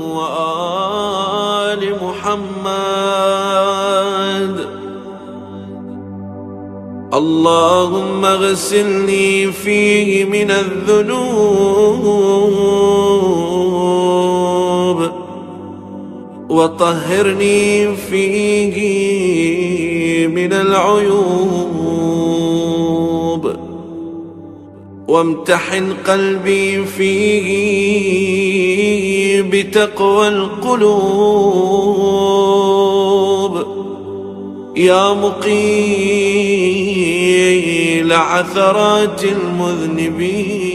وآل محمد. اللهم اغسلني فيه من الذنوب وطهرني فيه من العيوب وامتحن قلبي فيه بتقوى القلوب. يا مقيل عثرات المذنبين